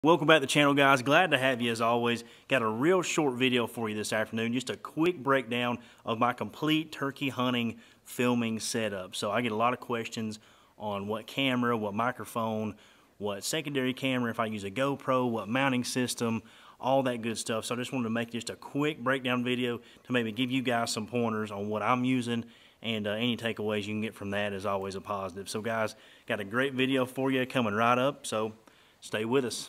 Welcome back to the channel, guys. Glad to have you as always. Got a real short video for you this afternoon. Just a quick breakdown of my complete turkey hunting filming setup. So I get a lot of questions on what camera, what microphone, what secondary camera, if I use a GoPro, what mounting system, all that good stuff. So I just wanted to make just a quick breakdown video to maybe give you guys some pointers on what I'm using, and any takeaways you can get from that is always a positive. So guys, got a great video for you coming right up, so stay with us.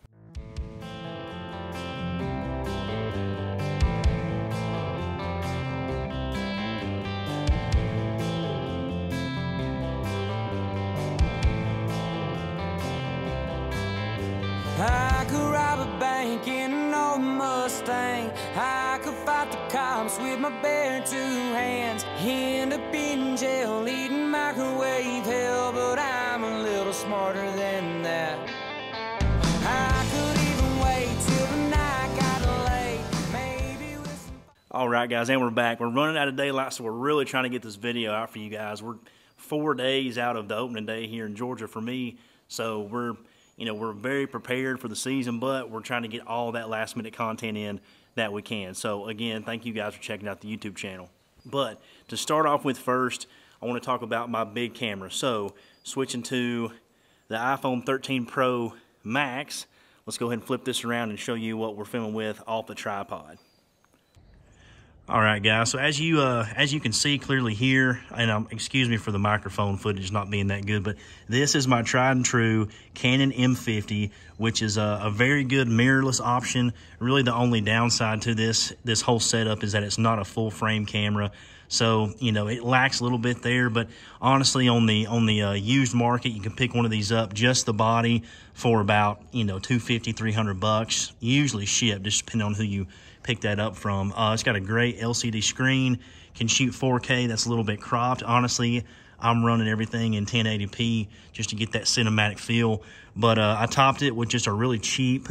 I could rob a bank in an old Mustang. I could fight the cops with my bare two hands. End up in jail eating microwave hell, but I'm a little smarter than that. I could even wait till the night got late, maybe with some... Alright guys, and we're back. We're running out of daylight, so we're really trying to get this video out for you guys. We're 4 days out of the opening day here in Georgia for me, so we're very prepared for the season, but we're trying to get all that last minute content in that we can. So again, thank you guys for checking out the YouTube channel. But to start off with first, I want to talk about my big camera. So switching to the iPhone 13 Pro Max, let's go ahead and flip this around and show you what we're filming with off the tripod. Alright guys, so as you can see clearly here, and excuse me for the microphone footage not being that good, but this is my tried and true Canon M50, which is a very good mirrorless option. Really the only downside to this whole setup is that it's not a full frame camera. So, it lacks a little bit there, but honestly on the used market, you can pick one of these up, just the body, for about, $250, $300, usually shipped, just depending on who you pick that up from. It's got a great LCD screen, can shoot 4K, that's a little bit cropped. Honestly, I'm running everything in 1080p just to get that cinematic feel, but I topped it with just a really cheap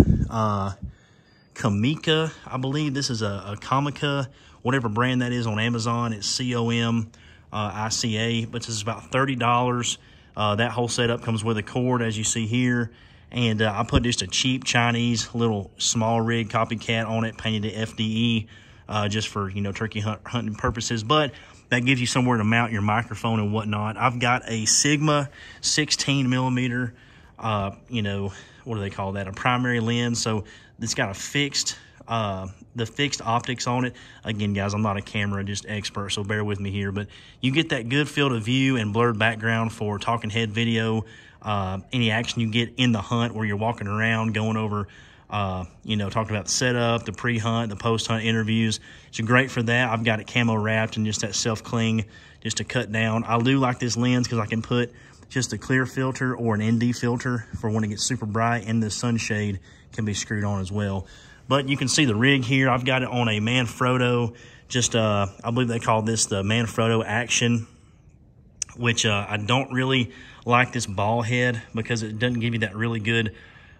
Comica, I believe. This is a Comica, whatever brand that is on Amazon. It's COMICA, but this is about $30. That whole setup comes with a cord, as you see here. And I put just a cheap Chinese little small rig copycat on it, painted it FDE, just for, turkey hunting purposes. But that gives you somewhere to mount your microphone and whatnot. I've got a Sigma 16 millimeter, what do they call that? A primary lens. So it's got a fixed, the fixed optics on it. Again, guys, I'm not a camera just expert, so bear with me here. But you get that good field of view and blurred background for talking head video. Any action you get in the hunt where you're walking around, going over, talking about the setup, the pre-hunt, the post-hunt interviews. It's great for that. I've got it camo wrapped and just that self-cling just to cut down. I do like this lens because I can put just a clear filter or an ND filter for when it gets super bright, and the sunshade can be screwed on as well. But you can see the rig here. I've got it on a Manfrotto, just I believe they call this the Manfrotto Action, which I don't really like this ball head because it doesn't give you that really good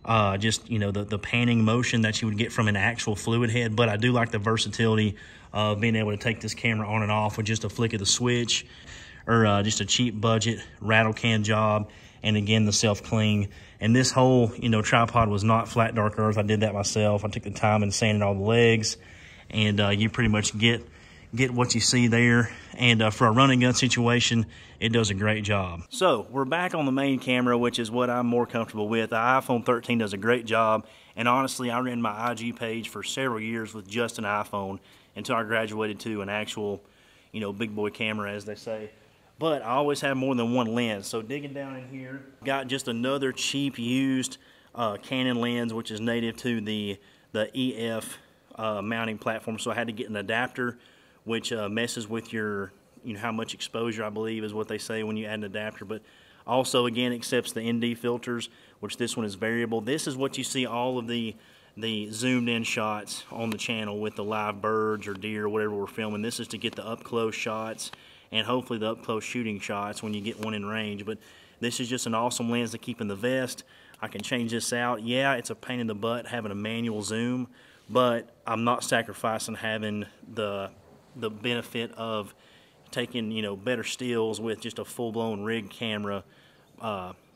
the panning motion that you would get from an actual fluid head. But I do like the versatility of being able to take this camera on and off with just a flick of the switch, or just a cheap budget rattle can job, and again the self cling. And this whole tripod was not flat dark earth. I did that myself. I took the time and sanded all the legs, and you pretty much get what you see there. And for a run and gun situation, it does a great job. So we're back on the main camera, which is what I'm more comfortable with. The iPhone 13 does a great job, and honestly, I ran my IG page for several years with just an iPhone until I graduated to an actual, big boy camera, as they say. But I always have more than one lens. So digging down in here, got just another cheap used Canon lens, which is native to the EF mounting platform. So I had to get an adapter, which messes with your, how much exposure, I believe, is what they say when you add an adapter. But also, again, accepts the ND filters, which this one is variable. This is what you see all of the zoomed in shots on the channel with the live birds or deer or whatever we're filming. This is to get the up close shots and hopefully the up close shooting shots when you get one in range. But this is just an awesome lens to keep in the vest. I can change this out. Yeah, it's a pain in the butt having a manual zoom, but I'm not sacrificing having the benefit of taking better stills with just a full-blown rig camera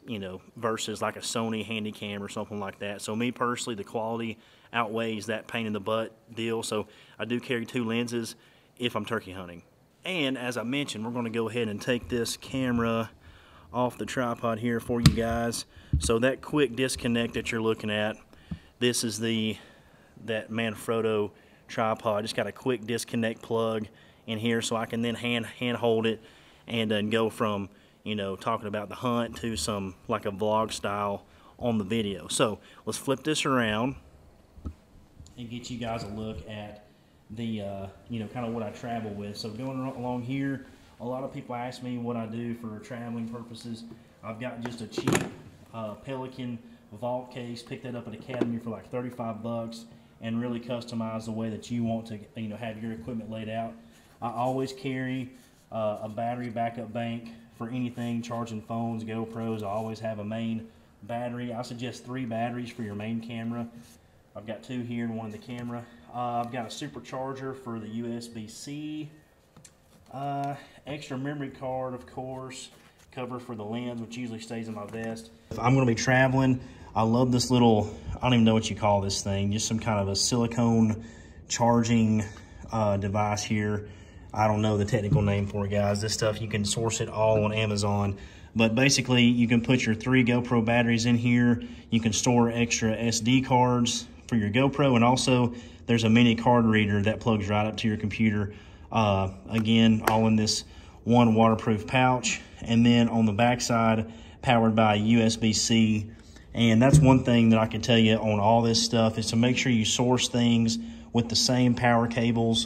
you know, versus like a Sony Handycam or something like that. So me personally, the quality outweighs that pain in the butt deal. So I do carry 2 lenses if I'm turkey hunting. And as I mentioned, we're going to go ahead and take this camera off the tripod here for you guys. So that quick disconnect that you're looking at, this is that Manfrotto tripod. Just got a quick disconnect plug in here, so I can then hand hold it and then go from, you know, talking about the hunt to some like a vlog style on the video. So let's flip this around and get you guys a look at the you know, kind of what I travel with. So going along here, a lot of people ask me what I do for traveling purposes. I've got just a cheap Pelican vault case, picked that up at Academy for like 35 bucks, and really customize the way that you want to, you know, have your equipment laid out. I always carry a battery backup bank for anything, charging phones, GoPros. I always have a main battery. I suggest 3 batteries for your main camera. I've got 2 here and 1 in the camera. I've got a supercharger for the USB-C. Extra memory card, of course. Cover for the lens, which usually stays in my vest. If I'm going to be traveling, I love this little, I don't even know what you call this thing, just some kind of a silicone charging device here. I don't know the technical name for it, guys. This stuff, you can source it all on Amazon. But basically, you can put your 3 GoPro batteries in here. You can store extra SD cards for your GoPro, and also there's a mini card reader that plugs right up to your computer. Again, all in this one waterproof pouch, and then on the back side, powered by USB-C. And that's one thing that I can tell you on all this stuff, is to make sure you source things with the same power cables.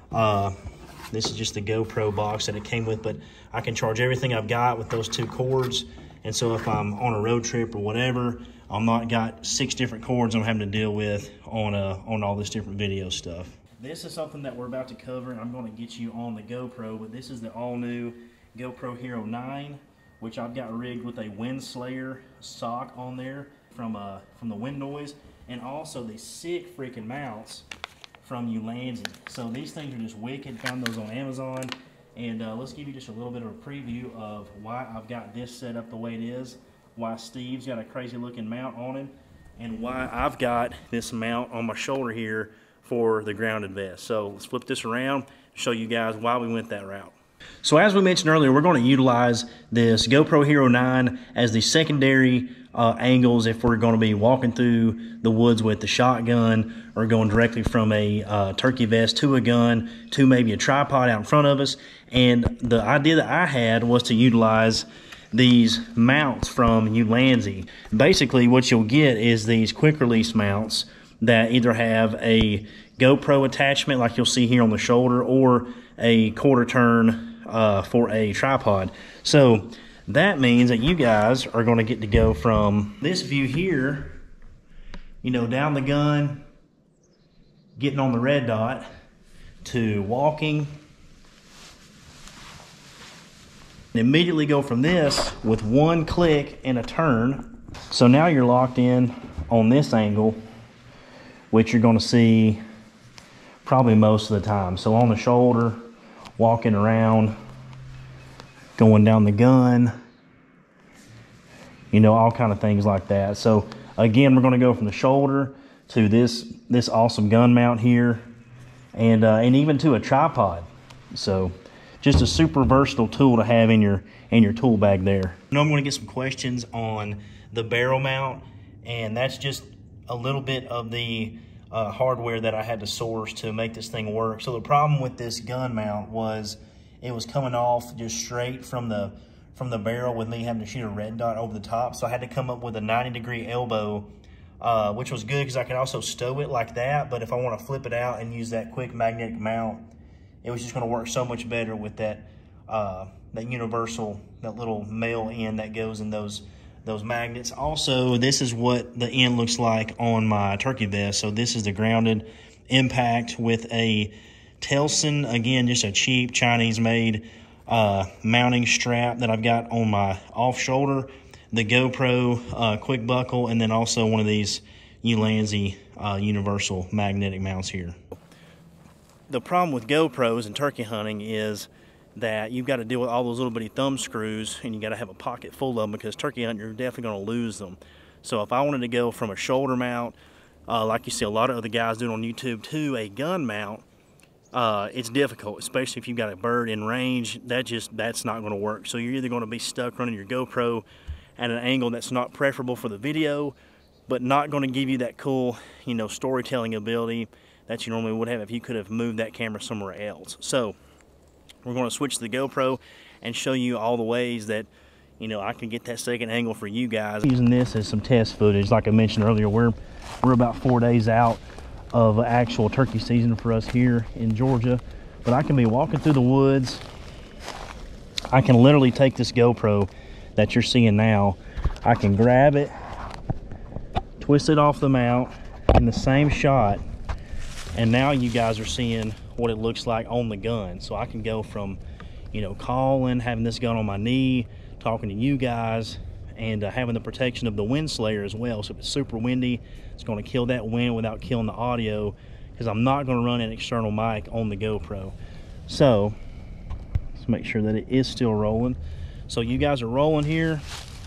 This is just the GoPro box that it came with, but I can charge everything I've got with those 2 cords. And so if I'm on a road trip or whatever, I'm not got 6 different cords I'm having to deal with on all this different video stuff. This is something that we're about to cover, and I'm going to get you on the GoPro, but this is the all-new GoPro Hero 9, which I've got rigged with a Wind Slayer sock on there from the wind noise, and also the sick freaking mounts from Ulanzi. So these things are just wicked. Found those on Amazon, and let's give you just a little bit of a preview of why I've got this set up the way it is, why Steve's got a crazy looking mount on him, and why I've got this mount on my shoulder here for the grounded vest. So let's flip this around, show you guys why we went that route. So as we mentioned earlier, we're going to utilize this GoPro Hero 9 as the secondary angles if we're going to be walking through the woods with the shotgun, or going directly from a turkey vest to a gun to maybe a tripod out in front of us. And the idea that I had was to utilize these mounts from Ulanzi. Basically what you'll get is these quick release mounts that either have a GoPro attachment like you'll see here on the shoulder, or a quarter turn for a tripod. So that means that you guys are going to get to go from this view here, you know, down the gun, getting on the red dot, to walking, and immediately go from this with 1 click and a turn. So now you're locked in on this angle, which you're going to see probably most of the time. So on the shoulder, walking around, going down the gun, you know, all kind of things like that. So again, we're going to go from the shoulder to this awesome gun mount here, and even to a tripod. So just a super versatile tool to have in your tool bag there. I know I'm going to get some questions on the barrel mount, and that's just a little bit of the hardware that I had to source to make this thing work. So the problem with this gun mount was it was coming off just straight from the barrel, with me having to shoot a red dot over the top. So I had to come up with a 90-degree elbow, which was good because I could also stow it like that. But if I want to flip it out and use that quick magnetic mount, it was just going to work so much better with that universal, that little male end that goes in those magnets. Also, this is what the end looks like on my turkey vest. So this is the grounded impact with a Telson, again, just a cheap Chinese made mounting strap that I've got on my off shoulder, the GoPro quick buckle, and then also one of these Ulanzi universal magnetic mounts here. The problem with GoPros and turkey hunting is that you've got to deal with all those little bitty thumb screws, and you got to have a pocket full of them, because turkey hunting, you're definitely going to lose them. So if I wanted to go from a shoulder mount, like you see a lot of other guys doing on YouTube, to a gun mount, it's difficult, especially if you've got a bird in range. That's not going to work. So you're either going to be stuck running your GoPro at an angle that's not preferable for the video, but not going to give you that cool, you know, storytelling ability that you normally would have if you could have moved that camera somewhere else. So we're going to switch to the GoPro and show you all the ways that, you know, I can get that second angle for you guys. Using this as some test footage. Like I mentioned earlier, we're about 4 days out of actual turkey season for us here in Georgia, but I can be walking through the woods. I can literally take this GoPro that you're seeing now, I can grab it, twist it off the mount in the same shot, and now you guys are seeing what it looks like on the gun. So I can go from, you know, calling, having this gun on my knee, talking to you guys, and having the protection of the wind slayer as well. So if it's super windy, it's going to kill that wind without killing the audio, because I'm not going to run an external mic on the GoPro. So let's make sure that it is still rolling. So you guys are rolling here.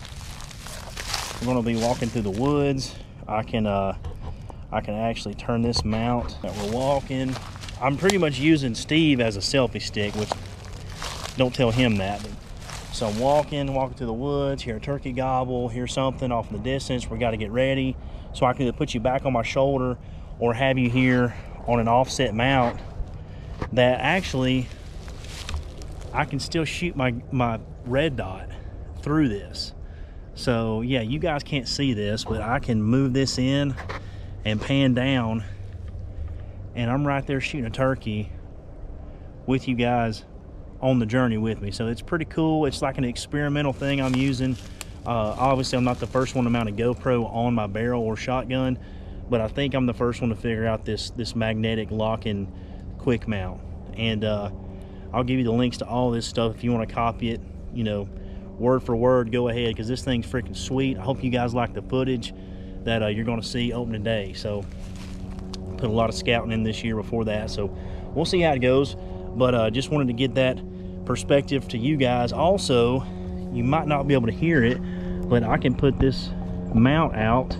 We're going to be walking through the woods. I can actually turn this mount that we're walking. I'm pretty much using Steve as a selfie stick, which don't tell him that. So I'm walking through the woods, hear a turkey gobble, hear something off in the distance. We got to get ready. So I can either put you back on my shoulder or have you here on an offset mount that actually I can still shoot my red dot through this. So yeah, you guys can't see this, but I can move this in and pan down, and I'm right there shooting a turkey with you guys on the journey with me. So it's pretty cool. It's like an experimental thing I'm using. Obviously I'm not the first one to mount a GoPro on my barrel or shotgun, but I think I'm the first one to figure out this magnetic lock-in quick mount. And I'll give you the links to all this stuff if you want to copy it, you know, word for word. Go ahead, because this thing's freaking sweet. I hope you guys like the footage that you're going to see opening day. So put a lot of scouting in this year before that, so we'll see how it goes. But just wanted to get that perspective to you guys. Also, you might not be able to hear it, but I can put this mount out,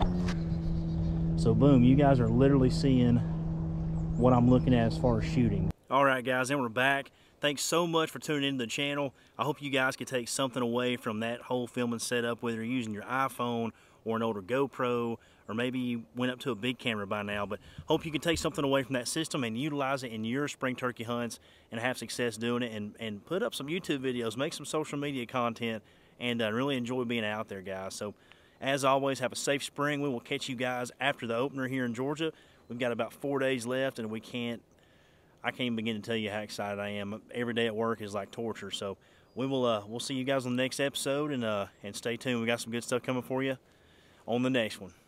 so boom, you guys are literally seeing what I'm looking at as far as shooting. All right guys, and we're back. Thanks so much for tuning into the channel. I hope you guys could take something away from that whole filming setup, whether you're using your iPhone or an older GoPro, or maybe you went up to a big camera by now. But hope you can take something away from that system and utilize it in your spring turkey hunts and have success doing it, and put up some YouTube videos, make some social media content, and really enjoy being out there, guys. So as always, have a safe spring. We will catch you guys after the opener here in Georgia. We've got about 4 days left, and I can't even begin to tell you how excited I am. Every day at work is like torture. So we'll see you guys on the next episode, and stay tuned. We got some good stuff coming for you on the next one.